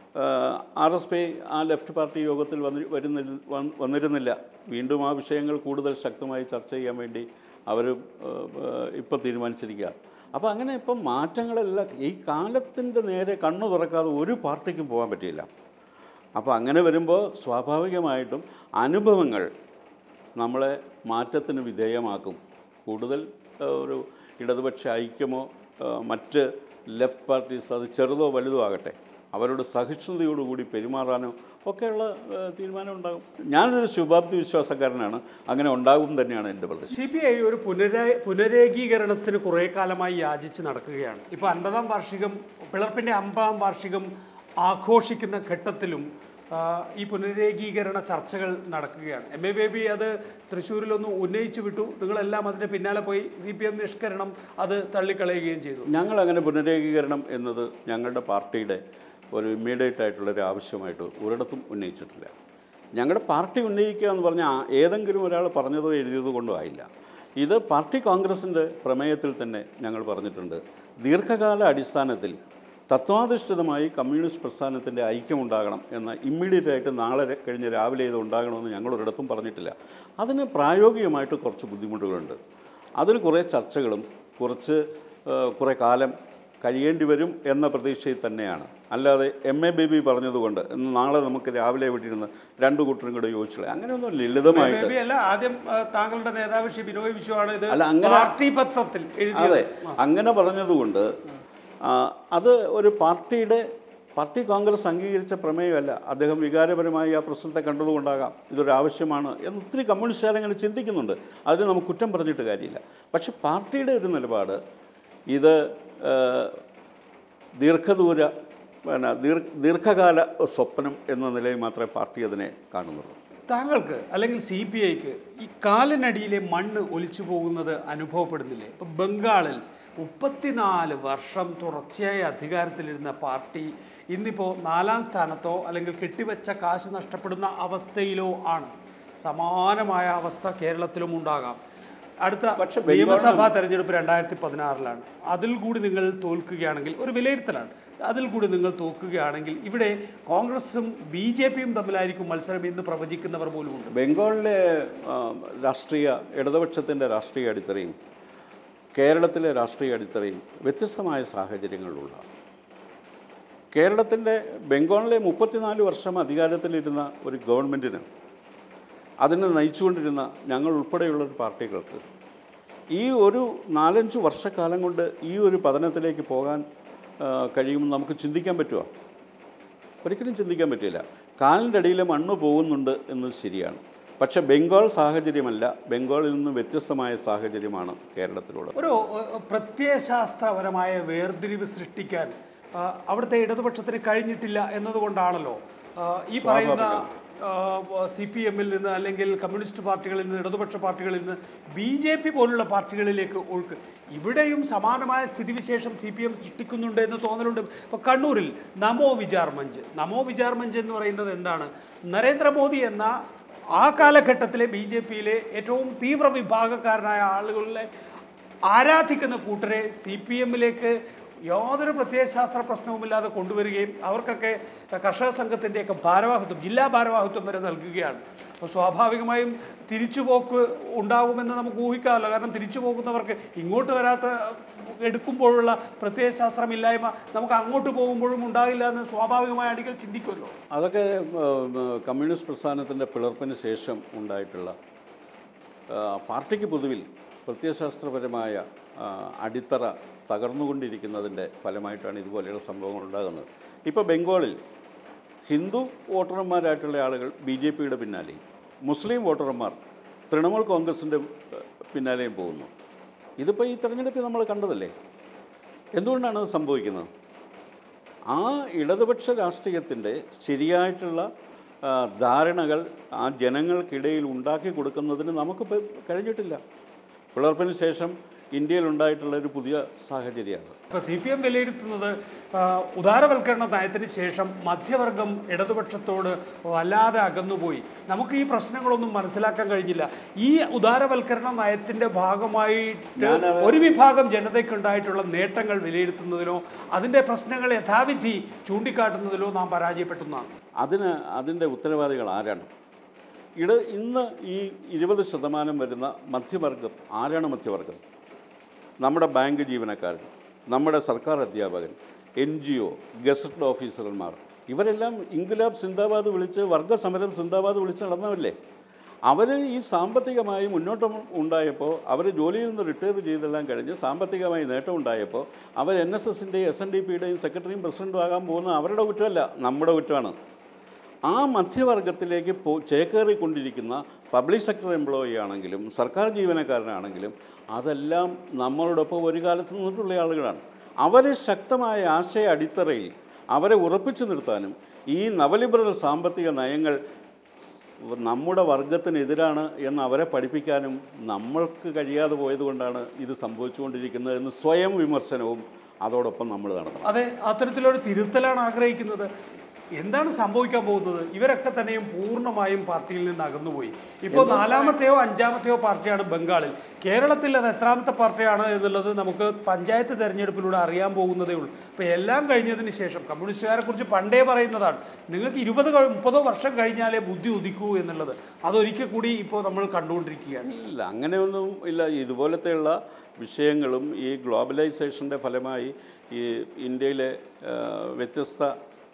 RSP ആ ലെഫ്റ്റ് പാർട്ടി യോഗത്തിൽ വന്നിരുന്നില്ല. വീണ്ടും ആ വിഷയങ്ങൾ കൂടുതൽ ശക്തമായി ചർച്ച ചെയ്യാൻ വേണ്ടി അവർ ഇപ്പോൾ തീരുമാനിച്ചിരിക്കുക. അപ്പോൾ അങ്ങനെ ഇപ്പം മാറ്റങ്ങളെല്ലാം ഈ കാലത്തിൻ്റെ നേരെ കണ്ണു തുറക്കാതെ ഒരു പാർട്ടിക്കും പോകാൻ പറ്റില്ല. അപ്പോൾ അങ്ങനെ വരുമ്പോൾ സ്വാഭാവികമായിട്ടും അനുഭവങ്ങൾ നമ്മളെ മാറ്റത്തിന് വിധേയമാക്കും. കൂടുതൽ ഒരു ഇടതുപക്ഷ ഐക്യമോ മറ്റ് ലെഫ്റ്റ് പാർട്ടീസ് അത് ചെറുതോ വലുതോ ആകട്ടെ അവരോട് സഹിഷ്ണുതയോടുകൂടി പെരുമാറാനോ ഒക്കെയുള്ള തീരുമാനം ഉണ്ടാകും. ഞാനൊരു ശുഭാപ്തി വിശ്വാസക്കാരനാണ്. അങ്ങനെ ഉണ്ടാകും തന്നെയാണ് എൻ്റെ പ്രദേശം. CPI ഒരു പുനരേകീകരണത്തിന് കുറേ കാലമായി യാചിച്ച് നടക്കുകയാണ്. ഇപ്പോൾ 50-ാം വാർഷികം, പിളർപ്പിൻ്റെ 50-ാം വാർഷികം ആഘോഷിക്കുന്ന ഘട്ടത്തിലും ഈ പുനരേകീകരണ ചർച്ചകൾ നടക്കുകയാണ്. MA ബേബി അത് തൃശ്ശൂരിലൊന്ന് ഉന്നയിച്ചു വിട്ടു. നിങ്ങളെല്ലാം അതിൻ്റെ പിന്നാലെ പോയി CPM നിഷ്കരണം അത് തള്ളിക്കളയുകയും ചെയ്തു. ഞങ്ങളങ്ങനെ പുനരേകീകരണം എന്നത് ഞങ്ങളുടെ പാർട്ടിയുടെ ഒരു ഇമ്മീഡിയറ്റ് ആയിട്ടുള്ളൊരു ആവശ്യമായിട്ട് ഒരിടത്തും ഉന്നയിച്ചിട്ടില്ല. ഞങ്ങളുടെ പാർട്ടി ഉന്നയിക്കുക എന്ന് പറഞ്ഞാൽ ഏതെങ്കിലും ഒരാൾ പറഞ്ഞതോ എഴുതിയതോ കൊണ്ടോ ആയില്ല. ഇത് പാർട്ടി കോൺഗ്രസിൻ്റെ പ്രമേയത്തിൽ തന്നെ ഞങ്ങൾ പറഞ്ഞിട്ടുണ്ട്. ദീർഘകാല അടിസ്ഥാനത്തിൽ തത്വാധിഷ്ഠിതമായി കമ്മ്യൂണിസ്റ്റ് പ്രസ്ഥാനത്തിൻ്റെ ഐക്യമുണ്ടാകണം എന്ന ഇമ്മീഡിയറ്റായിട്ട് നാളെ കഴിഞ്ഞ് രാവിലെ ഇത് ഉണ്ടാകണമെന്ന് ഞങ്ങളൊരിടത്തും പറഞ്ഞിട്ടില്ല. അതിന് പ്രായോഗികമായിട്ട് കുറച്ച് ബുദ്ധിമുട്ടുകളുണ്ട്. അതിന് കുറേ ചർച്ചകളും കുറേ കാലം കഴിയേണ്ടി വരും എന്ന പ്രതീക്ഷയിൽ തന്നെയാണ്. അല്ലാതെ MA ബേബി പറഞ്ഞതുകൊണ്ട് നാളെ നമുക്ക് രാവിലെ വിട്ടിരുന്ന് രണ്ടു കൂട്ടരും കൂടെ യോജിച്ചില്ല, അങ്ങനെയൊന്നും ലളിതമായിട്ട്. ആദ്യം താങ്കളുടെ നേതാവ് ശ്രീ ബിനോയ് വിശ്വമാണ് ഇത് പാർട്ടി പത്രത്തിൽ അതെ അങ്ങനെ പറഞ്ഞതുകൊണ്ട് അത് ഒരു പാർട്ടി കോൺഗ്രസ് അംഗീകരിച്ച പ്രമേയമല്ല. അദ്ദേഹം വികാരപരമായി ആ പ്രശ്നത്തെ കണ്ടതുകൊണ്ടാകാം ഇതൊരാവശ്യമാണ് എന്ന് ഒത്തിരി കമ്മ്യൂണിസ്റ്റുകാരങ്ങൾ ചിന്തിക്കുന്നുണ്ട്. അതിന് നമുക്ക് കുറ്റം പറഞ്ഞിട്ട് കാര്യമില്ല. പക്ഷെ പാർട്ടിയുടെ ഒരു നിലപാട് ഇത് ദീർഘകാല സ്വപ്നം എന്ന നിലയിൽ മാത്രമേ പാർട്ടി അതിനെ കാണുന്നുള്ളൂ. താങ്കൾക്ക് അല്ലെങ്കിൽ CPIക്ക് ഈ കാലിനടിയിലെ മണ്ണ് ഒലിച്ചു പോകുന്നത് അനുഭവപ്പെടുന്നില്ലേ? ഇപ്പം ബംഗാളിൽ 34 വർഷം തുടർച്ചയായി അധികാരത്തിലിരുന്ന പാർട്ടി ഇന്നിപ്പോൾ 4-ാം സ്ഥാനത്തോ അല്ലെങ്കിൽ കെട്ടിവെച്ച കാശ് നഷ്ടപ്പെടുന്ന അവസ്ഥയിലോ ആണ്. സമാനമായ അവസ്ഥ കേരളത്തിലും ഉണ്ടാകാം. അടുത്ത നിയമസഭാ തെരഞ്ഞെടുപ്പ് 2016-ലാണ്. അതിൽ കൂടി നിങ്ങൾ തോൽക്കുകയാണെങ്കിൽ, ഒരു വിലയിരുത്തലാണ്, അതിൽ കൂടി നിങ്ങൾ തോൽക്കുകയാണെങ്കിൽ ഇവിടെ കോൺഗ്രസും BJPയും തമ്മിലായിരിക്കും മത്സരം എന്ന് പ്രവചിക്കുന്നവർ പോലുമുണ്ട്. ബംഗാളിലെ ഇടതുപക്ഷത്തിൻ്റെ രാഷ്ട്രീയ അടിത്തറയും കേരളത്തിലെ രാഷ്ട്രീയ അടിത്തറയും വ്യത്യസ്തമായ സാഹചര്യങ്ങളിലുള്ള ബംഗാളിലെ 34 വർഷം അധികാരത്തിലിരുന്ന ഒരു ഗവൺമെൻറ്റിന് അതിനെ നയിച്ചുകൊണ്ടിരുന്ന ഞങ്ങൾ ഉൾപ്പെടെയുള്ള പാർട്ടികൾക്ക് ഈ ഒരു 4-5 വർഷക്കാലം കൊണ്ട് ഈ ഒരു പതനത്തിലേക്ക് പോകാൻ കഴിയുമെന്ന് നമുക്ക് ചിന്തിക്കാൻ പറ്റുമോ? ഒരിക്കലും ചിന്തിക്കാൻ പറ്റില്ല. കാലിൻ്റെ അടിയിൽ മണ്ണ് പോകുന്നുണ്ട് എന്നത് ശരിയാണ്. പക്ഷെ ബംഗാൾ സാഹചര്യമല്ല, ബംഗാളിൽ നിന്ന് വ്യത്യസ്തമായ സാഹചര്യമാണ് കേരളത്തിലുള്ളത്. ഒരു പ്രത്യയശാസ്ത്രപരമായ വേർതിരിവ് സൃഷ്ടിക്കാൻ അവിടുത്തെ ഇടതുപക്ഷത്തിന് കഴിഞ്ഞിട്ടില്ല എന്നതുകൊണ്ടാണല്ലോ ഈ പറയുന്ന CPM-ൽ നിന്ന് അല്ലെങ്കിൽ കമ്മ്യൂണിസ്റ്റ് പാർട്ടികളിൽ നിന്ന്, ഇടതുപക്ഷ പാർട്ടികളിൽ നിന്ന് BJP പോലുള്ള പാർട്ടികളിലേക്ക് ഒഴുക്ക്. ഇവിടെയും സമാനമായ സ്ഥിതിവിശേഷം CPM സൃഷ്ടിക്കുന്നുണ്ട് എന്ന് തോന്നലുണ്ട്. ഇപ്പോൾ കണ്ണൂരിൽ നമോ വിചാർ മഞ്ച് എന്ന് പറയുന്നത് എന്താണ്? നരേന്ദ്രമോദി എന്ന ആ കാലഘട്ടത്തിലെ BJPയിലെ ഏറ്റവും തീവ്ര വിഭാഗക്കാരനായ ആളുകളെ ആരാധിക്കുന്ന കൂട്ടരെ CPM-ലേക്ക് യാതൊരു പ്രത്യയശാസ്ത്ര പ്രശ്നവുമില്ലാതെ കൊണ്ടുവരികയും അവർക്കൊക്കെ കർഷക സംഘത്തിൻ്റെയൊക്കെ ഭാരവാഹിത്വം, ജില്ലാ ഭാരവാഹിത്വം വരെ നൽകുകയാണ്. അപ്പോൾ സ്വാഭാവികമായും തിരിച്ചുപോക്ക് ഉണ്ടാകുമെന്ന് നമുക്ക് ഊഹിക്കാമല്ലോ. കാരണം തിരിച്ചു പോകുന്നവർക്ക് ഇങ്ങോട്ട് വരാത്ത എടുക്കുമ്പോഴുള്ള പ്രത്യയശാസ്ത്രമില്ലായ്മ നമുക്ക് അങ്ങോട്ട് പോകുമ്പോഴും ഉണ്ടാകില്ല എന്ന് സ്വാഭാവികമായ അടികൾ ചിന്തിക്കുമല്ലോ. അതൊക്കെ കമ്മ്യൂണിസ്റ്റ് പ്രസ്ഥാനത്തിൻ്റെ പിളർപ്പിന് ശേഷം ഉണ്ടായിട്ടുള്ള പാർട്ടിക്ക് പൊതുവിൽ പ്രത്യയശാസ്ത്രപരമായ അടിത്തറ തകർന്നുകൊണ്ടിരിക്കുന്നതിൻ്റെ ഫലമായിട്ടാണ് ഇതുപോലെയുള്ള സംഭവങ്ങൾ ഉണ്ടാകുന്നത്. ഇപ്പോൾ ബംഗാളിൽ ഹിന്ദു വോട്ടർമാരായിട്ടുള്ള ആളുകൾ BJPയുടെ പിന്നാലെയും മുസ്ലിം വോട്ടർമാർ തൃണമൂൽ കോൺഗ്രസിൻ്റെ പിന്നാലെയും പോകുന്നു. ഇതിപ്പോൾ ഈ തെരഞ്ഞെടുപ്പിൽ നമ്മൾ കണ്ടതല്ലേ. എന്തുകൊണ്ടാണ് അത് സംഭവിക്കുന്നത്? ആ ഇടതുപക്ഷ രാഷ്ട്രീയത്തിൻ്റെ ശരിയായിട്ടുള്ള ധാരണകൾ ആ ജനങ്ങൾക്കിടയിൽ ഉണ്ടാക്കി കൊടുക്കുന്നതിന് നമുക്ക് കഴിഞ്ഞിട്ടില്ല. പിളർപ്പിന് ശേഷം ഇന്ത്യയിലുണ്ടായിട്ടുള്ള ഒരു പുതിയ സാഹചര്യമാണ്. ഇപ്പോൾ CPM വിലയിരുത്തുന്നത് ഉദാരവൽക്കരണ നയത്തിന് ശേഷം മധ്യവർഗം ഇടതുപക്ഷത്തോട് വല്ലാതെ അകന്നുപോയി. നമുക്ക് ഈ പ്രശ്നങ്ങളൊന്നും മനസ്സിലാക്കാൻ കഴിഞ്ഞില്ല. ഈ ഉദാരവൽക്കരണ നയത്തിൻ്റെ ഭാഗമായിട്ട് ഒരു വിഭാഗം ജനതയ്ക്കുണ്ടായിട്ടുള്ള നേട്ടങ്ങൾ വിലയിരുത്തുന്നതിലോ അതിൻ്റെ പ്രശ്നങ്ങൾ യഥാവിധി ചൂണ്ടിക്കാട്ടുന്നതിലോ നാം പരാജയപ്പെട്ടെന്നാണ്. അതിൻ്റെ ഉത്തരവാദികൾ ആരാണ്? ഇന്ന് ഈ 20% വരുന്ന മധ്യവർഗം ആരാണ്? മധ്യവർഗം നമ്മുടെ ബാങ്ക് ജീവനക്കാരൻ, നമ്മുടെ സർക്കാർ അധ്യാപകൻ, NGO, ഗസറ്റഡ് ഓഫീസർമാർ, ഇവരെല്ലാം ഇൻക്ലാബ് സിന്ദാബാദ് വിളിച്ച് വർഗസമരം സിന്ദാബാദ് വിളിച്ച് നടന്നവല്ലേ. അവർ ഈ സാമ്പത്തികമായി മുന്നോട്ടം ഉണ്ടായപ്പോൾ, അവർ ജോലിയിൽ നിന്ന് റിട്ടയർ ചെയ്തെല്ലാം കഴിഞ്ഞ് സാമ്പത്തികമായി നേട്ടം ഉണ്ടായപ്പോൾ അവർ NSSൻ്റെയും SNDPയുടെയും സെക്രട്ടറിയും പ്രസിഡൻറ്റും ആകാൻ പോകുന്ന അവരുടെ കുറ്റമല്ല, നമ്മുടെ കുറ്റമാണ്. ആ മധ്യവർഗത്തിലേക്ക് ചേക്കേറിക്കൊണ്ടിരിക്കുന്ന പബ്ലിക് സെക്ടർ എംപ്ലോയി ആണെങ്കിലും സർക്കാർ ജീവനക്കാരനാണെങ്കിലും അതെല്ലാം നമ്മളോടൊപ്പം ഒരു കാലത്ത് നിന്നിട്ടുള്ള ആളുകളാണ്. അവരെ ശക്തമായ ആശയ അടിത്തറയിൽ അവരെ ഉറപ്പിച്ചു നിർത്താനും ഈ നവലിബറൽ സാമ്പത്തിക നയങ്ങൾ നമ്മുടെ വർഗത്തിനെതിരാണ് എന്ന് അവരെ പഠിപ്പിക്കാനും നമ്മൾക്ക് കഴിയാതെ പോയതുകൊണ്ടാണ് ഇത് സംഭവിച്ചുകൊണ്ടിരിക്കുന്നത് എന്ന് സ്വയം വിമർശനവും അതോടൊപ്പം നമ്മൾ നടത്തണം. അതെ, അത്തരത്തിലൊരു തിരുത്തലാണ് ആഗ്രഹിക്കുന്നത്. എന്താണ് സംഭവിക്കാൻ പോകുന്നത്? ഇവരൊക്കെ തന്നെയും പൂർണ്ണമായും പാർട്ടിയിൽ നിന്ന് അകന്നുപോയി. ഇപ്പോൾ 4മത്തെയോ 5മത്തെയോ പാർട്ടിയാണ് ബംഗാളിൽ. കേരളത്തിൽ അത് എത്രാമത്തെ പാർട്ടിയാണ് എന്നുള്ളത് നമുക്ക് പഞ്ചായത്ത് തെരഞ്ഞെടുപ്പിലൂടെ അറിയാൻ പോകുന്നതേ ഉള്ളൂ. അപ്പോൾ എല്ലാം കഴിഞ്ഞതിന് ശേഷം കമ്മ്യൂണിസ്റ്റുകാരെ കുറിച്ച് പണ്ടേ പറയുന്നതാണ്, നിങ്ങൾക്ക് 20-30 വർഷം കഴിഞ്ഞാലേ ബുദ്ധി ഉദിക്കൂ എന്നുള്ളത്. അതൊരിക്കൽ കൂടി ഇപ്പോൾ നമ്മൾ കണ്ടുകൊണ്ടിരിക്കുകയാണ്. ഇല്ല, അങ്ങനെയൊന്നും ഇല്ല. ഇതുപോലത്തെയുള്ള വിഷയങ്ങളും ഈ ഗ്ലോബലൈസേഷൻ്റെ ഫലമായി ഈ ഇന്ത്യയിലെ വ്യത്യസ്ത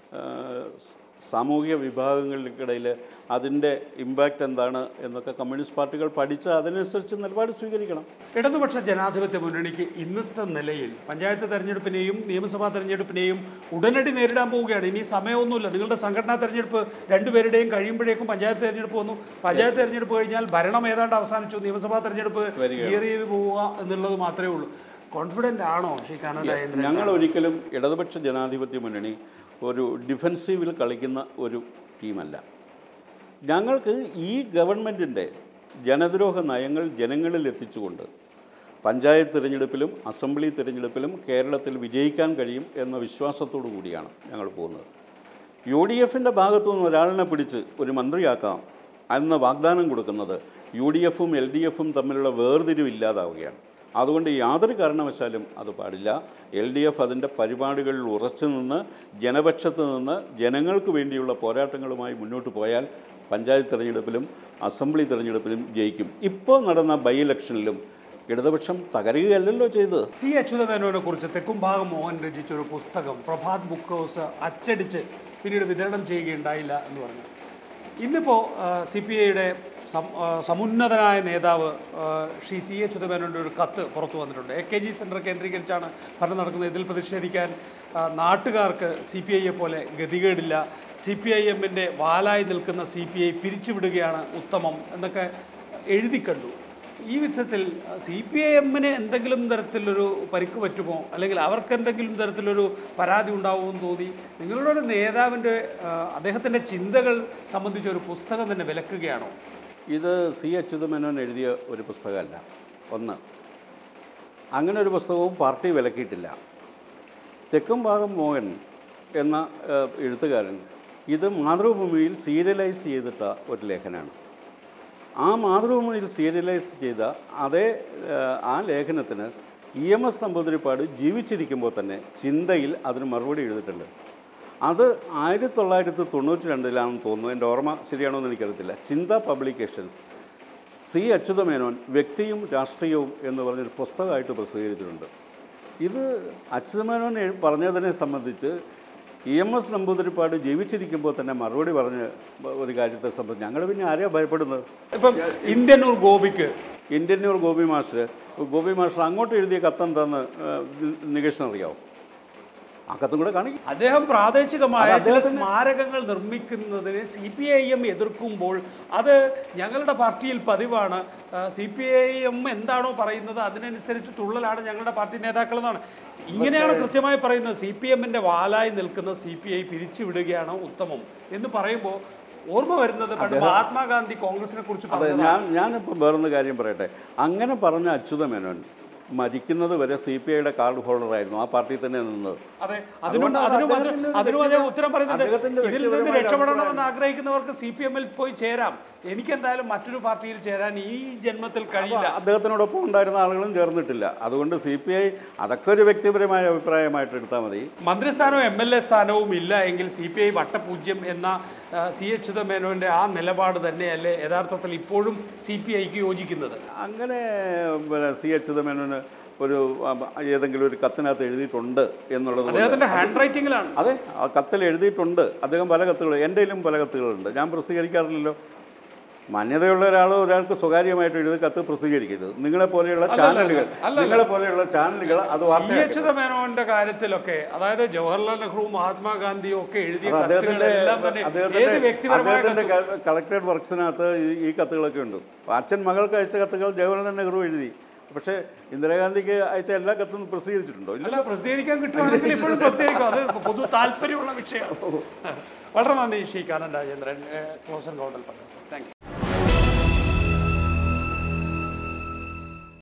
സാമൂഹിക വിഭാഗങ്ങൾക്കിടയിൽ അതിൻ്റെ ഇമ്പാക്റ്റ് എന്താണ് എന്നൊക്കെ കമ്മ്യൂണിസ്റ്റ് പാർട്ടികൾ പഠിച്ച് അതിനനുസരിച്ച് നിലപാട് സ്വീകരിക്കണം. ഇടതുപക്ഷ ജനാധിപത്യ മുന്നണിക്ക് ഇന്നത്തെ നിലയിൽ പഞ്ചായത്ത് തെരഞ്ഞെടുപ്പിനെയും നിയമസഭാ തെരഞ്ഞെടുപ്പിനെയും ഉടനടി നേരിടാൻ പോവുകയാണ്. ഇനി സമയമൊന്നുമില്ല. നിങ്ങളുടെ സംഘടനാ തെരഞ്ഞെടുപ്പ് രണ്ടുപേരുടെയും കഴിയുമ്പോഴേക്കും പഞ്ചായത്ത് തെരഞ്ഞെടുപ്പ് വന്നു. പഞ്ചായത്ത് തെരഞ്ഞെടുപ്പ് കഴിഞ്ഞാൽ ഭരണം ഏതാണ്ട് അവസാനിച്ചു. നിയമസഭാ തെരഞ്ഞെടുപ്പ് ക്ലിയർ ചെയ്ത് പോവുക എന്നുള്ളത് മാത്രമേ ഉള്ളൂ. കോൺഫിഡൻ്റ് ആണോ ശ്രീ കാനഡ? ഞങ്ങൾ ഒരിക്കലും ഇടതുപക്ഷ ജനാധിപത്യ മുന്നണി ഒരു ഡിഫെൻസീവിൽ കളിക്കുന്ന ഒരു ടീമല്ല. ഞങ്ങൾക്ക് ഈ ഗവൺമെൻറ്റിൻ്റെ ജനദ്രോഹ നയങ്ങൾ ജനങ്ങളിൽ എത്തിച്ചുകൊണ്ട് പഞ്ചായത്ത് തിരഞ്ഞെടുപ്പിലും അസംബ്ലി തിരഞ്ഞെടുപ്പിലും കേരളത്തിൽ വിജയിക്കാൻ കഴിയും എന്ന വിശ്വാസത്തോടു കൂടിയാണ് ഞങ്ങൾ പോകുന്നത്. UDFൻ്റെ ഭാഗത്തു നിന്ന് ഒരാളിനെ പിടിച്ച് ഒരു മന്ത്രിയാക്കാം എന്ന വാഗ്ദാനം കൊടുക്കുന്നത് UDFും LDFും തമ്മിലുള്ള വേർതിരിവില്ലാതാവുകയാണ്. അതുകൊണ്ട് യാതൊരു കാരണവശാലും അത് പാടില്ല. LDF അതിൻ്റെ പരിപാടികളിൽ ഉറച്ചു നിന്ന് ജനപക്ഷത്ത് നിന്ന് ജനങ്ങൾക്ക് വേണ്ടിയുള്ള പോരാട്ടങ്ങളുമായി മുന്നോട്ട് പോയാൽ പഞ്ചായത്ത് തിരഞ്ഞെടുപ്പിലും അസംബ്ലി തിരഞ്ഞെടുപ്പിലും ജയിക്കും. ഇപ്പോൾ നടന്ന ബൈ ഇലക്ഷനിലും ഇടതുപക്ഷം തകരുകയല്ലല്ലോ ചെയ്തത്. C. അച്യുതമേനോനെ കുറിച്ച് തെക്കുംഭാഗം മോഹൻ രചിച്ചൊരു പുസ്തകം പ്രഭാത് ബുക്ക് ഹൗസ് അച്ചടിച്ച് പിന്നീട് വിതരണം ചെയ്യുകയുണ്ടായില്ല എന്ന് പറഞ്ഞു. ഇന്നിപ്പോൾ CPIയുടെ സമുന്നതനായ നേതാവ് ശ്രീ C. അച്യുതമേനോൻ്റെ ഒരു കത്ത് പുറത്തു വന്നിട്ടുണ്ട്. AKG സെൻറ്റർ കേന്ദ്രീകരിച്ചാണ് ഭരണം നടക്കുന്നത്. ഇതിൽ പ്രതിഷേധിക്കാൻ നാട്ടുകാർക്ക് CPIയെ പോലെ ഗതികേടില്ല. CPIഎമ്മിൻ്റെ വാലായി നിൽക്കുന്ന CPI പിരിച്ചുവിടുകയാണ് ഉത്തമം എന്നൊക്കെ എഴുതി കണ്ടു. ഈ വിധത്തിൽ CPIഎമ്മിന് എന്തെങ്കിലും തരത്തിലൊരു പരിക്ക് പറ്റുമോ, അല്ലെങ്കിൽ അവർക്ക് എന്തെങ്കിലും തരത്തിലൊരു പരാതി ഉണ്ടാവുമെന്ന് തോന്നി നിങ്ങളുടെ ഒരു നേതാവിൻ്റെ അദ്ദേഹത്തിൻ്റെ ചിന്തകൾ സംബന്ധിച്ച ഒരു പുസ്തകം തന്നെ വിലക്കുകയാണോ? ഇത് C. അച്യുതമേനോൻ എഴുതിയ ഒരു പുസ്തകമല്ല. ഒന്ന്, അങ്ങനെ ഒരു പുസ്തകവും പാർട്ടി വിലക്കിയിട്ടില്ല. തെക്കുംഭാഗം മോഹൻ എന്ന എഴുത്തുകാരൻ ഇത് മാതൃഭൂമിയിൽ സീരിയലൈസ് ചെയ്തിട്ട ഒരു ലേഖനമാണ്. ആ മാതൃഭൂമിയിൽ സീരിയലൈസ് ചെയ്ത ആ ലേഖനത്തിന് EMS നമ്പൂതിരിപ്പാട് ജീവിച്ചിരിക്കുമ്പോൾ തന്നെ ചിന്തയിൽ അതിന് മറുപടി എഴുതിയിട്ടുണ്ട്. അത് 1992 തോന്നുന്നു, എൻ്റെ ഓർമ്മ ശരിയാണോ എന്ന് എനിക്കറിയത്തില്ല. ചിന്ത പബ്ലിക്കേഷൻസ് C. അച്യുതമേനോൻ വ്യക്തിയും രാഷ്ട്രീയവും എന്ന് പറഞ്ഞൊരു പുസ്തകമായിട്ട് പ്രസിദ്ധീകരിച്ചിട്ടുണ്ട്. ഇത് അച്യുതമേനോൻ പറഞ്ഞതിനെ സംബന്ധിച്ച് EMS നമ്പൂതിരിപ്പാട് ജീവിച്ചിരിക്കുമ്പോൾ തന്നെ മറുപടി പറഞ്ഞ ഒരു കാര്യത്തെ സംബന്ധിച്ച് ഞങ്ങൾ പിന്നെ ആരെയാണ് ഭയപ്പെടുന്നത്? ഇപ്പം ഇന്ത്യന്നൂർ ഗോപി മാസ്റ്റർ അങ്ങോട്ട് എഴുതിയ കത്തെന്താന്ന് നികേഷിന് അറിയാവും? ആ കത്തും കൂടെ കാണിക്കും. അദ്ദേഹം പ്രാദേശികമായ ചില സ്മാരകങ്ങൾ നിർമ്മിക്കുന്നതിന് CPIM എതിർക്കുമ്പോൾ അത് ഞങ്ങളുടെ പാർട്ടിയിൽ പതിവാണ്, CPIM എന്താണോ പറയുന്നത് അതിനനുസരിച്ച് തുള്ളലാണ് ഞങ്ങളുടെ പാർട്ടി നേതാക്കൾ എന്നാണ്. ഇങ്ങനെയാണ് കൃത്യമായി പറയുന്നത്. CPMൻ്റെ വാലായി നിൽക്കുന്ന CPI പിരിച്ചുവിടുകയാണ് ഉത്തമം എന്ന് പറയുമ്പോൾ ഓർമ്മ വരുന്നത് പണ്ട് മഹാത്മാഗാന്ധി കോൺഗ്രസിനെ കുറിച്ച് പറഞ്ഞത്. ഞാനിപ്പോൾ വേറൊന്ന് കാര്യം പറയട്ടെ. അങ്ങനെ പറഞ്ഞ അച്യുതമേനോൻ മരിക്കുന്നത് വരെ CPIയുടെ കാർഡ് ഹോൾഡറായിരുന്നു, ആ പാർട്ടിയിൽ തന്നെ നിന്നത്. അതെ, അതിനും അദ്ദേഹം ഉത്തരം പറയുന്നുണ്ട്. ഇതിൽ നിന്ന് രക്ഷപ്പെടണമെന്ന് ആഗ്രഹിക്കുന്നവർക്ക് CPMൽ പോയി ചേരാം, എനിക്കെന്തായാലും മറ്റൊരു പാർട്ടിയിൽ ചേരാൻ ഈ ജന്മത്തിൽ കഴിയില്ല. അദ്ദേഹത്തിനോടൊപ്പം ഉണ്ടായിരുന്ന ആളുകളും ചേർന്നിട്ടില്ല. അതുകൊണ്ട് CPI അതൊക്കെ ഒരു വ്യക്തിപരമായ അഭിപ്രായമായിട്ട് എടുത്താൽ മതി. മന്ത്രിസ്ഥാനവും MLA സ്ഥാനവും ഇല്ല എങ്കിൽ CPI വട്ടപൂജ്യം എന്ന C. അച്യുതമേനോൻ്റെ ആ നിലപാട് തന്നെയല്ലേ യഥാർത്ഥത്തിൽ ഇപ്പോഴും CPIക്ക് യോജിക്കുന്നത്? അങ്ങനെ C. അച്യുതമേനോന് ഒരു ഏതെങ്കിലും ഒരു കത്തിനകത്ത് എഴുതിയിട്ടുണ്ട് എന്നുള്ളത് അദ്ദേഹത്തിൻ്റെ ഹാൻഡ് റൈറ്റിങ്ങിലാണ്. അതെ, ആ കത്തിൽ എഴുതിയിട്ടുണ്ട്. അദ്ദേഹം പല കത്തുകൾ, എൻ്റെ കയ്യിലും പല കത്തുകളുണ്ട്, ഞാൻ പ്രസിദ്ധീകരിക്കാറില്ലല്ലോ. മാന്യതയുള്ള ഒരാൾക്ക് സ്വകാര്യമായിട്ട് എഴുതി കത്ത് പ്രസിദ്ധീകരിക്കരുത്. നിങ്ങളെ പോലെയുള്ള ചാനലുകൾ അത് C. അച്യുതമേനോന്റെ കാര്യത്തിലൊക്കെ, അതായത് ജവഹർലാൽ നെഹ്റു, മഹാത്മാഗാന്ധിയും ഒക്കെ എഴുതിയ അദ്ദേഹത്തിന്റെ കളക്ടഡ് വർക്ക്സിനകത്ത് ഈ കത്തുകളൊക്കെ ഉണ്ട്. അച്ഛൻ മകൾക്ക് അയച്ച കത്തുകൾ ജവഹർലാൽ നെഹ്റു എഴുതി. പക്ഷേ ഇന്ദിരാഗാന്ധിക്ക് അയച്ച എല്ലാ കത്തും പ്രസിദ്ധീകരിച്ചിട്ടുണ്ടോ? അല്ല, പ്രസിദ്ധീകരിക്കാൻ കിട്ടുവാണെങ്കിൽ ഇപ്പോഴും പ്രസിദ്ധീകരിക്കും. അത് പൊതു താല്പര്യമുള്ള വിഷയമാണ്. വളരെ നന്ദി ശ്രീ കാനൻ രാജേന്ദ്രൻ, ക്ലോസ് എൻകൗണ്ടറിൽ പറഞ്ഞു. Thank U.